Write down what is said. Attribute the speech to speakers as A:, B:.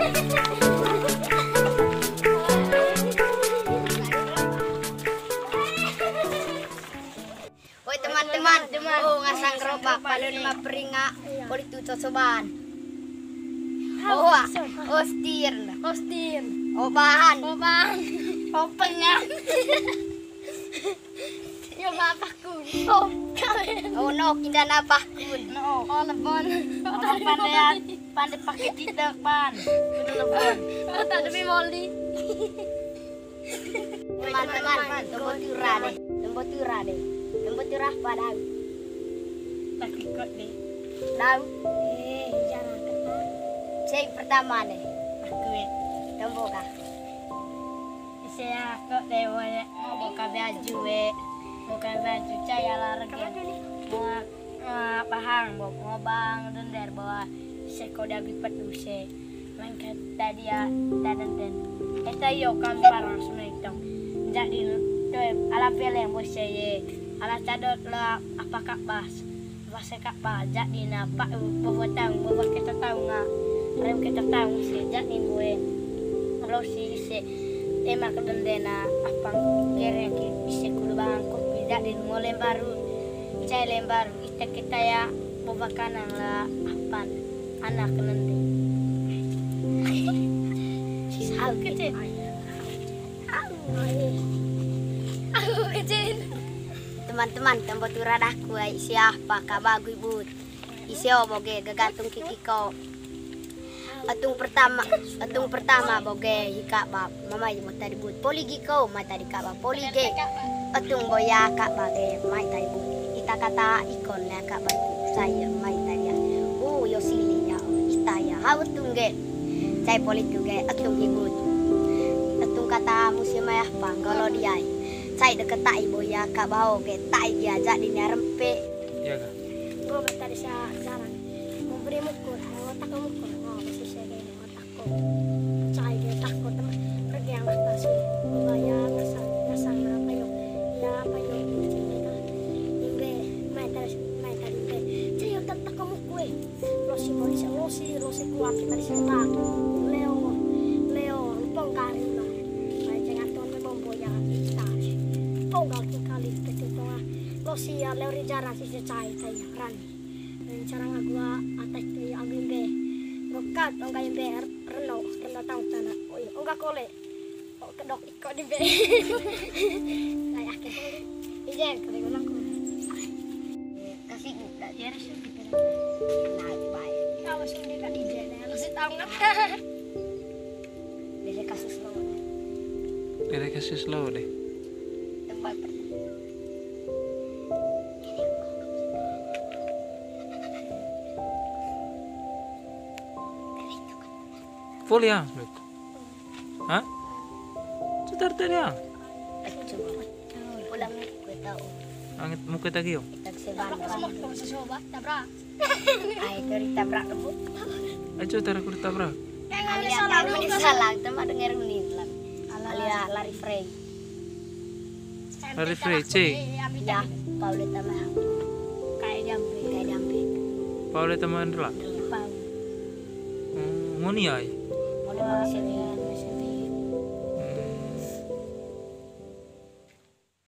A: Oi teman-teman, oh ngasang gerobak palun maperinga boleh tu cocoban. Oh, ostir. Obahan.
B: Oh pengen. Yo bapakku. Oh kawin.
A: Oh no, kinda napahkun.
B: No, oh lebon. Orang pandai pakai tidak pan. Betul lebon. Oh tak ada moli.
A: Teman-teman, tembok tura deh. Tembok tura padang.
B: Tak ikut deh.
A: Tahu?
B: Jangan kata.
A: Saya pertama deh.
B: Aku
A: Tembok kah?
B: saya kok dewa mau buka baju buka baju caya larang mau pahang mau ngobang dender bawa sekolah bipat use main kata dia dan eta yo kami parang sunitong jadi ala peleng bos saya ala cadot lah apa kak bas kak ba jadi na pak bawa kita tahu nggak rem kita tahu sih jadi gue kalau si emak dendena apang kere ki bisa kudu bangkok beda di ngolem baru cai lem baru kita ya boba kanang lah apan anak nende
A: Sisal
B: kecil aku kecil
A: teman-teman tembok tura dah kuai siapa kabagu ibut isio boge gagantung kikiko atung pertama boge hika bab mama ibu tadi but poligi ko mai tadi ka bab polige atung boya ka bage mai tadi but ita kata ikon ya ka bab saya mai tadi ya yo sili ya ita ya hawatung ge cai politu ge atung ibut atung kata musim ya pang kalau dia cai deket tai boya ka bau ge tai dia jadi nyarempe
C: ya ga
B: boba tadi sa jarang memberi mukul otak mukul cai dia takut teman pergi yang atas bayar ngasang apa yo ya apa yo ini kan imbe main tadi cai yo tak kamu kue losi kuat kita di sini leo pongkarin lah cai jangan tuan membawa ya kita pongkal kali itu tuh losi ya leo jarang sih cai rani cara ngagua atas tuh agimbe rokat onggak imbe Reno tahu tanah. Oh iya, enggak kole. Oh kedok ikut di be. Saya yakin. Iya, kalau bilang kole.
A: kasih buka
B: Ya resu gitu.
A: naik baik
B: Kalau sini kan ide nih, harus tahu nggak?
A: dari kasus lo
C: Kira kasih slow deh.
A: tempat
C: Full yang, hah? Setar ya.
A: coba pulang gue tahu
C: Angit muka tadi yo.
A: kita seban
B: Kalau sesobat, tabrak.
A: ay dari tabrak rebut
C: Ayo tar aku ditabrak.
A: alia salang teman denger menit lah alia lari frey
C: Lari free, C.
A: ya Paulita mah
B: Kayak jambe.
C: Paul teman lah.
B: Pau.
C: Ngoni ay.
A: mulai dari sini